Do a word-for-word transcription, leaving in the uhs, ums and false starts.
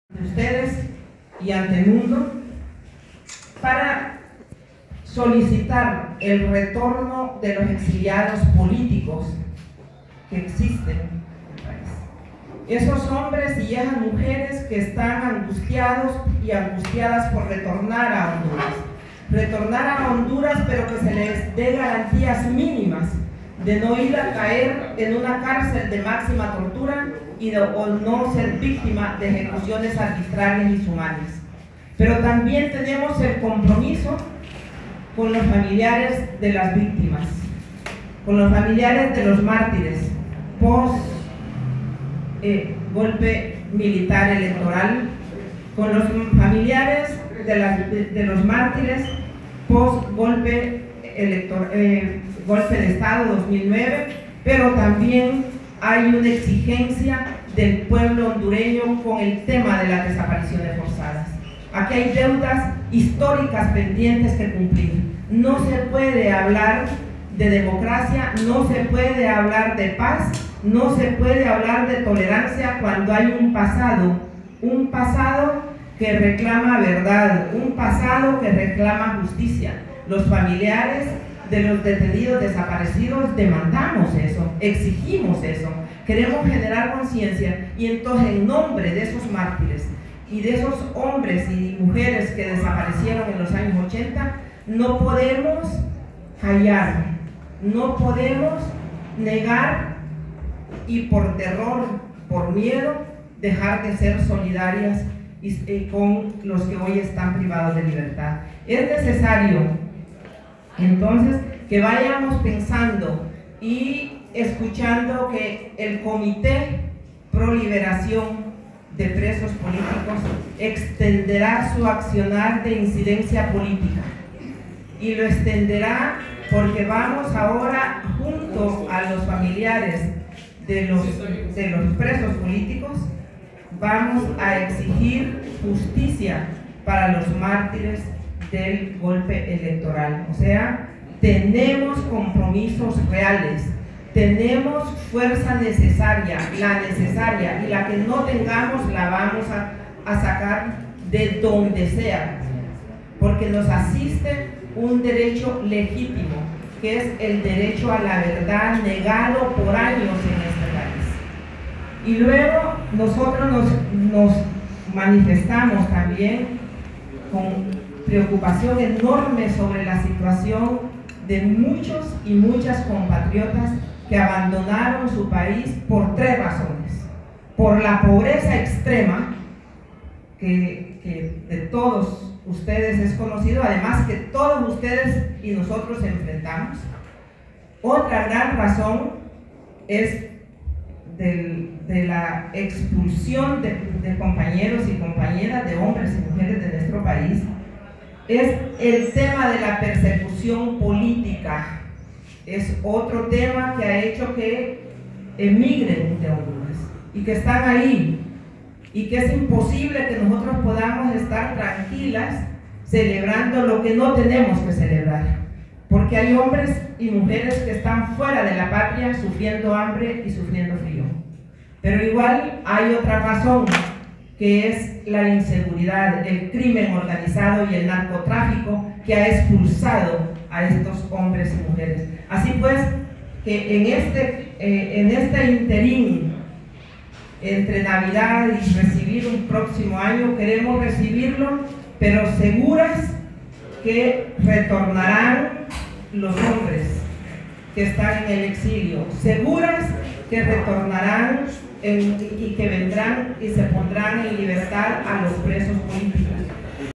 ante ustedes y ante el mundo para solicitar el retorno de los exiliados políticos que existen en el país. Esos hombres y esas mujeres que están angustiados y angustiadas por retornar a Honduras. Retornar a Honduras, pero que se les dé garantías mínimas de no ir a caer en una cárcel de máxima tortura y de, o no ser víctima de ejecuciones arbitrarias y inhumanas. Pero también tenemos el compromiso con los familiares de las víctimas, con los familiares de los mártires post eh, golpe militar electoral, con los familiares de, la, de, de los mártires post golpe electoral, eh, golpe de Estado dos mil nueve, pero también hay una exigencia del pueblo hondureño con el tema de las desapariciones forzadas. Aquí hay deudas históricas pendientes que cumplir. No se puede hablar de democracia, no se puede hablar de paz, no se puede hablar de tolerancia cuando hay un pasado, un pasado que reclama verdad, un pasado que reclama justicia. Los familiares de los detenidos desaparecidos demandamos eso, exigimos eso, queremos generar conciencia, y entonces en nombre de esos mártires y de esos hombres y mujeres que desaparecieron en los años ochenta, no podemos callar, no podemos negar y por terror, por miedo, dejar de ser solidarias y, y con los que hoy están privados de libertad. Es necesario entonces que vayamos pensando y escuchando que el Comité Pro Liberación de Presos Políticos extenderá su accionar de incidencia política, y lo extenderá porque vamos ahora junto a los familiares de los, de los presos políticos, vamos a exigir justicia para los mártires del golpe electoral. O sea, tenemos compromisos reales, tenemos fuerza necesaria, la necesaria, y la que no tengamos la vamos a, a sacar de donde sea, porque nos asiste un derecho legítimo, que es el derecho a la verdad negado por años en este país. Y luego nosotros nos, nos manifestamos también con preocupación enorme sobre la situación de muchos y muchas compatriotas que abandonaron su país por tres razones: por la pobreza extrema, que, que de todos ustedes es conocido, además que todos ustedes y nosotros enfrentamos. Otra gran razón es del, de la expulsión de, de compañeros y compañeras, de hombres y mujeres de nuestro país. Es el tema de la persecución política. Es otro tema que ha hecho que emigren de Honduras y que están ahí, y que es imposible que nosotros podamos estar tranquilas celebrando lo que no tenemos que celebrar, porque hay hombres y mujeres que están fuera de la patria sufriendo hambre y sufriendo frío. Pero igual hay otra razón, que es la inseguridad, el crimen organizado y el narcotráfico que ha expulsado a estos hombres y mujeres. Así pues, que en este, eh, en este interín entre Navidad y recibir un próximo año, queremos recibirlo, pero seguras que retornarán los hombres que están en el exilio, seguras que retornarán en, y que vendrán y se pondrán en libertad a los presos políticos.